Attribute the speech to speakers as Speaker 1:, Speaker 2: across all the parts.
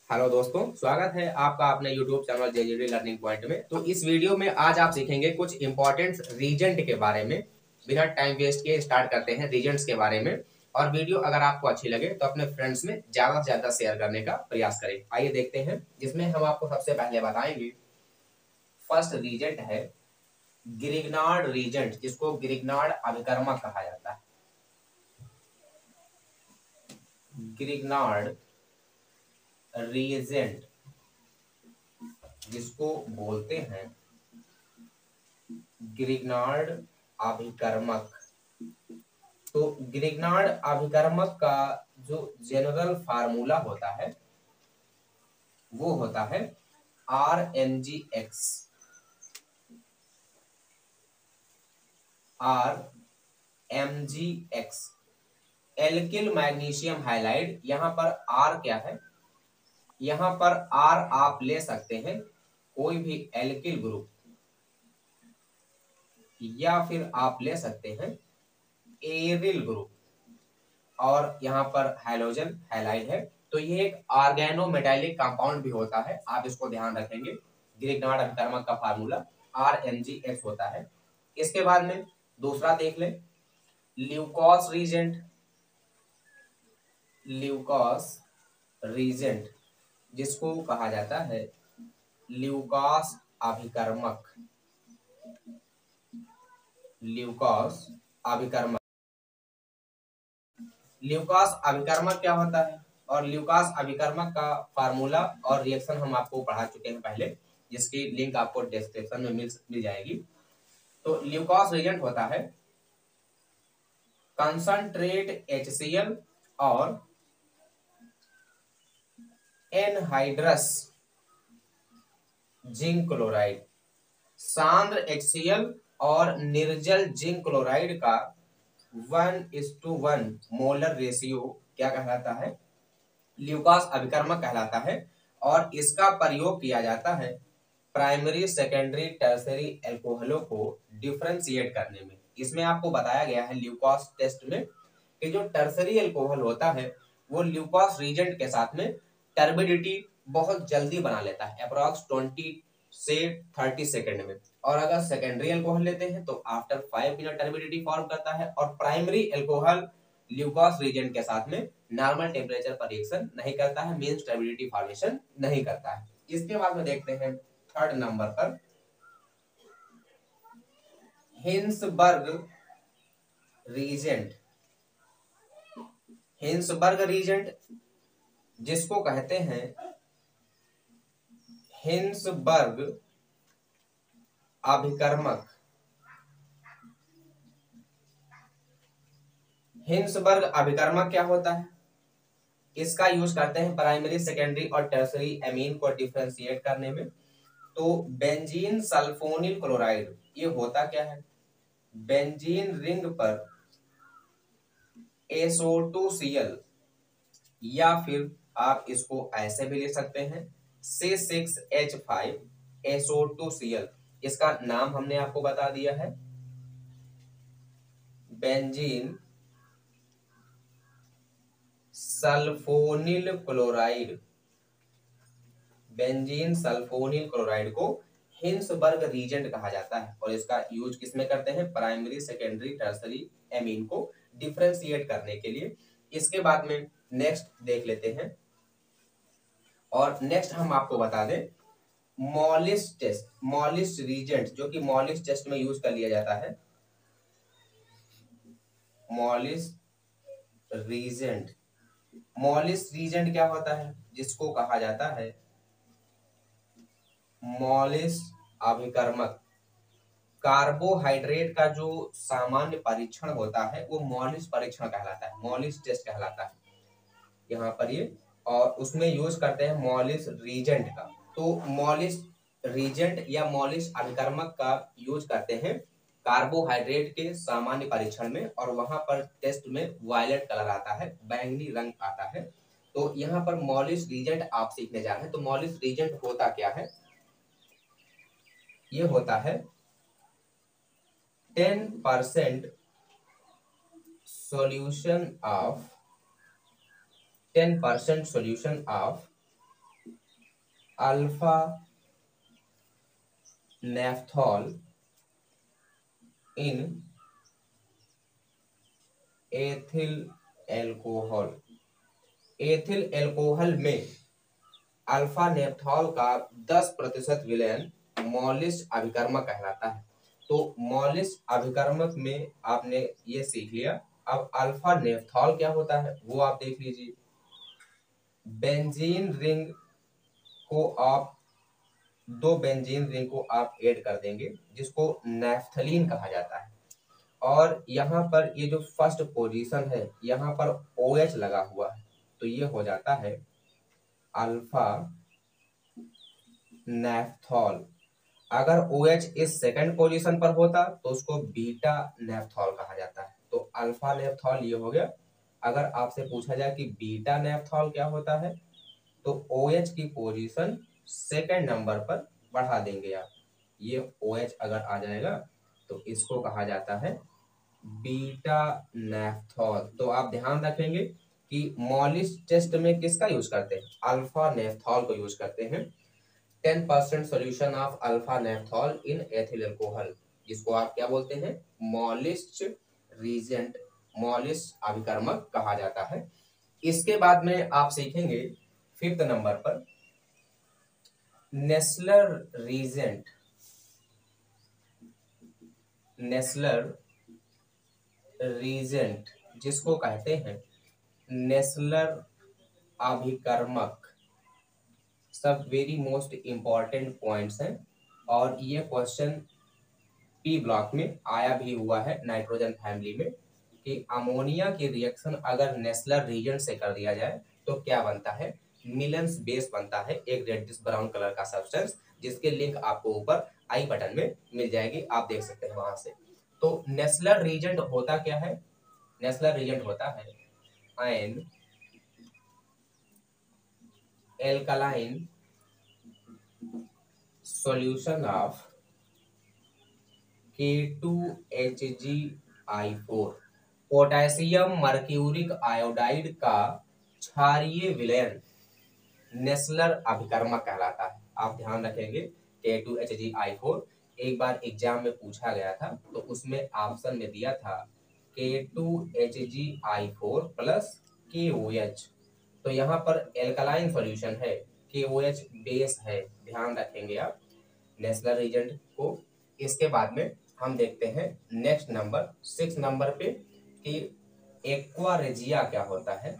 Speaker 1: Hello दोस्तों, स्वागत है आपका अपने YouTube channel JJD learning point में। तो इस वीडियो में आज आप सीखेंगे कुछ इंपॉर्टेंट रीजेंट के बारे में। बिना टाइम वेस्ट किए स्टार्ट करते हैं रीजेंट्स के बारे में। और वीडियो अगर आपको अच्छी लगे तो अपने फ्रेंड्स में ज्यादा से ज्यादा शेयर करने का प्रयास करें। आइए देखते हैं, जिसमें हम आपको सबसे पहले बताएंगे फर्स्ट रीजेंट है गिरिग्नार्ड रीजेंट, जिसको गिरिग्नार्ड अभिकर्मक कहा जाता है। गिरिग्नार्ड रीजेंट जिसको बोलते हैं ग्रिग्नार्ड अभिकर्मक। तो ग्रिग्नार्ड अभिकर्मक का जो जनरल फार्मूला होता है वो होता है RMgX। RMgX alkyl magnesium halide. यहाँ पर R क्या है, यहाँ पर R आप ले सकते हैं कोई भी एल्किल ग्रुप, या फिर आप ले सकते हैं एरिल ग्रुप, और यहाँ पर हाइड्रोजन हाइलाइड है। तो ये एक ऑर्गेनोमेटालिक कंपाउंड भी होता है, आप इसको ध्यान रखेंगे। ग्रिग्नार्ड अभिकर्मक का फार्मूला RMgX होता है। इसके बाद में दूसरा देख ले, ल्यूकोस रीजेंट। ल्यूकोस रीजेंट जिसको कहा जाता है ल्यूकोस अभिकर्मक। ल्यूकोस अभिकर्मक। ल्यूकास अभिकर्मक क्या होता है और ल्यूकास अभिकर्मक का फार्मूला और रिएक्शन हम आपको पढ़ा चुके हैं पहले, जिसकी लिंक आपको डिस्क्रिप्शन में मिल जाएगी। तो ल्यूकास रिएजेंट होता है कंसंट्रेट HCl और एनहाइड्रस जिंक क्लोराइड। सांद्र HCl और निर्जल जिंक क्लोराइड का 1:1 मोलर रेशियो क्या कहलाता है, ल्यूकास अभिकर्मक कहलाता है। और इसका प्रयोग किया जाता है प्राइमरी सेकेंडरी टर्सरी एल्कोहलों को डिफरेंशिएट करने में। इसमें आपको बताया गया है ल्यूकास टेस्ट में कि जो टर्सरी एल्कोहल होता है वो ल्यूकास रीजेंट के साथ में टर्बिडिटी बहुत जल्दी बना लेता है, अप्रॉक्स 20 से 30 सेकेंड में। और अगर सेकेंडरी एल्कोहल लेते हैं तो आफ्टर 5 मिनट टर्बिडिटी फॉर्म करता है। और प्राइमरी एल्कोहल ल्यूकास रीजेंट के साथ में नॉर्मल टेम्परेचर पर रिएक्शन नहीं करता है, मींस टर्बिडिटी फॉर्मेशन नहीं करता है। इसके बाद में देखते हैं थर्ड नंबर पर हिंसबर्ग रीजेंट। हिंसबर्ग रीजेंट जिसको कहते हैं हिंसबर्ग अभिकर्मक। हिंसबर्ग अभिकर्मक क्या होता है, इसका यूज करते हैं प्राइमरी सेकेंडरी और टर्सरी एमीन को डिफरेंशिएट करने में। तो बेंजीन सल्फोनिल क्लोराइड ये होता क्या है, बेंजीन रिंग पर SO2Cl, या फिर आप इसको ऐसे भी ले सकते हैं C6H5SO2Cl। इसका नाम हमने आपको बता दिया है benzene sulphonyl chloride. Benzene sulphonyl chloride को हिंसबर्ग रीजेंट कहा जाता है और इसका यूज किसमें करते हैं, प्राइमरी सेकेंडरी टर्सरी एमीन को डिफरेंशिएट करने के लिए। इसके बाद में नेक्स्ट देख लेते हैं, और नेक्स्ट हम आपको बता दें मॉलिस टेस्ट। मॉलिस रीजेंट जो कि मॉलिस टेस्ट में यूज कर लिया जाता है। Molisch reagent. मॉलिस रीजेंट क्या होता है, जिसको कहा जाता है मॉलिस अभिकर्मक। कार्बोहाइड्रेट का जो सामान्य परीक्षण होता है वो मॉलिस परीक्षण कहलाता है, मॉलिस टेस्ट कहलाता है यहाँ पर ये। और उसमें यूज करते हैं मॉलिस रीजेंट का। तो मॉलिस रीजेंट या मॉलिस अभिकर्मक का यूज करते हैं कार्बोहाइड्रेट के सामान्य परीक्षण में, और वहां पर टेस्ट में वायलेट कलर आता है, बैंगनी रंग आता है। तो यहाँ पर मॉलिस रीजेंट आप सीखने जा रहे हैं। तो मॉलिस रीजेंट होता क्या है, ये होता है 10% solution of 10% solution of alpha naphthol in ethyl alcohol. Ethyl alcohol में अल्फा नेफ्थॉल का 10% विलयन मॉलिस अभिकर्मक कहलाता है। तो मॉलिस अभिकर्मक में आपने ये सीख लिया। अब अल्फा नेफ्थॉल क्या होता है वो आप देख लीजिए। बेंजीन रिंग को आप दो बेंजीन रिंग को आप ऐड कर देंगे जिसको नेफ्थलीन कहा जाता है। और यहाँ पर ये जो फर्स्ट पोजीशन है यहाँ पर OH लगा हुआ है तो ये हो जाता है अल्फा नेफ्थॉल। अगर OH इस सेकंड पोजीशन पर होता तो उसको बीटा नेफ्थॉल कहा जाता है। तो अल्फा नेफ्थॉल ये हो गया। अगर आपसे पूछा जाए कि बीटा नेफ्थॉल क्या होता है तो OH की पोजीशन सेकंड नंबर पर बढ़ा देंगे आप। ये OH अगर आ जाएगा तो इसको कहा जाता है बीटा नेफ्थॉल। तो आप ध्यान रखेंगे कि मॉलिस टेस्ट में किसका यूज करते हैं, अल्फा नेफ्थॉल को यूज करते हैं। 10% solution of alpha naphthol in ethyl alcohol, जिसको आप क्या बोलते हैं, मॉलिस रीजेंट, मॉलिस अभिकर्मक कहा जाता है। इसके बाद में आप सीखेंगे 5th नंबर पर नेस्लर रीजेंट। नेस्लर रीजेंट जिसको कहते हैं नेस्लर अभिकर्मक, सब वेरी मोस्ट इंपॉर्टेंट पॉइंट्स हैं। और ये क्वेश्चन पी ब्लॉक में आया भी हुआ है नाइट्रोजन फैमिली में कि अमोनिया की रिएक्शन अगर नेस्लर रीजेंट से कर दिया जाए तो क्या बनता है, मिलन्स बेस बनता है, एक रेडिश ब्राउन कलर का सब्सटेंस जिसके लिंक आपको ऊपर आई बटन में मिल जाएगी, आप देख सकते हैं वहां से। तो नेस्लर रीजेंट होता क्या है, नेस्लर रीजेंट होता है an alkaline solution of K2HgI4, potassium mercuric iodide का क्षारीय विलयन नेस्लर अभिकर्मक कहलाता है। आप ध्यान रखेंगे K2HgI4 एक बार एग्जाम में पूछा गया था तो उसमें ऑप्शन में दिया था K2HgI4 प्लस KOH। तो यहाँ पर एल्कलाइन सॉल्यूशन है, KOH बेस है, ध्यान रखेंगे आप नेस्लर रीजेंट को। इसके बाद में हम देखते हैं नेक्स्ट नंबर 6 नंबर पे कि एक्वा रेजिया क्या होता है।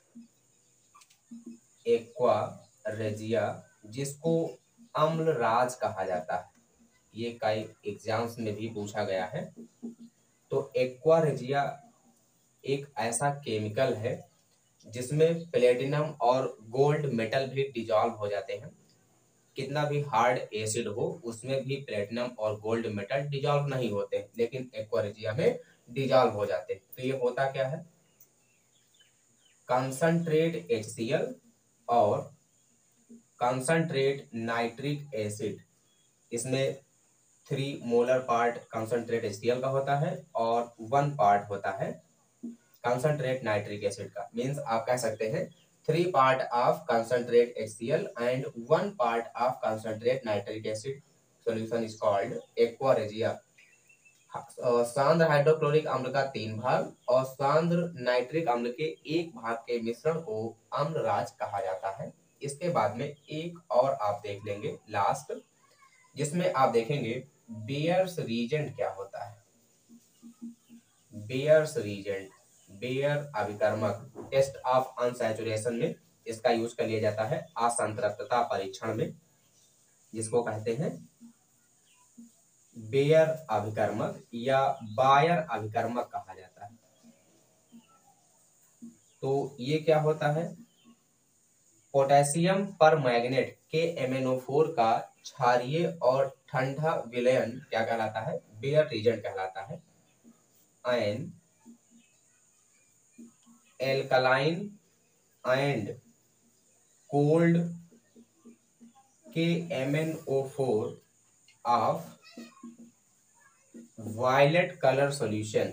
Speaker 1: एक्वा रेजिया जिसको अम्लराज कहा जाता है, ये कई एग्जाम्स में भी पूछा गया है। तो एक्वा रेजिया एक ऐसा केमिकल है जिसमें प्लेटिनम और गोल्ड मेटल भी डिजॉल्व हो जाते हैं। कितना भी हार्ड एसिड हो उसमें भी प्लेटिनम और गोल्ड मेटल डिजॉल्व नहीं होते, लेकिन एक्वा रेजिया में डिजॉल्व हो जाते हैं। तो ये होता क्या है, कंसंट्रेट HCl और कंसंट्रेट नाइट्रिक एसिड, इसमें 3 मोलर पार्ट कंसंट्रेट HCl का होता है और 1 पार्ट होता है कंसंट्रेट नाइट्रिक एसिड का। मींस आप कह सकते हैं 3 part of concentrate HCl and 1 part of concentrate nitric acid solution is called aqua regia. सांद्र हाइड्रोक्लोरिक अम्ल का 3 भाग और सांद्र नाइट्रिक अम्ल के 1 भाग के मिश्रण को अम्लराज कहा जाता है। इसके बाद में एक और आप देख लेंगे लास्ट, जिसमें आप देखेंगे बेयर्स रीजेंट क्या होता है। बेयर्स रीजेंट, बेयर अभिकर्मक, टेस्ट ऑफ अनसैचुरेशन में इसका यूज कर लिया जाता है असंतृप्तता परीक्षण में, जिसको कहते हैं बेयर अभिकर्मक या बायर अभिकर्मक कहा जाता है। तो ये क्या होता है, पोटेशियम पर मैग्नेट KMnO4 का क्षारीय और ठंडा विलयन क्या कहलाता है, बेयर रीजेंट कहलाता है। An alkaline and cold KMnO4 of violet color solution,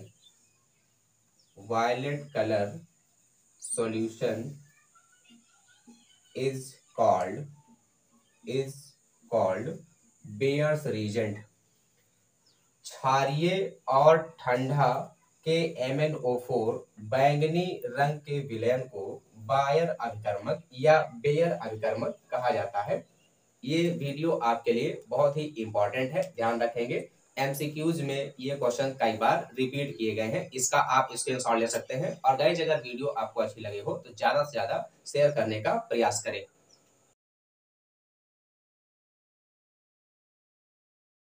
Speaker 1: violet color solution is called is called Baeyer's reagent. क्षारीय और ठंडा के MnO4 बैंगनी रंग के विलयन को बायर अभिकर्मक या बेयर अभिकर्मक कहा जाता है। ये वीडियो आपके लिए बहुत ही इंपॉर्टेंट है, ध्यान रखेंगे। MCQs में ये क्वेश्चन कई बार रिपीट किए गए हैं, इसका आप स्क्रीनशॉट ले सकते हैं। और गाइस, अगर वीडियो आपको अच्छी लगे हो तो ज्यादा से ज्यादा शेयर करने का प्रयास करें।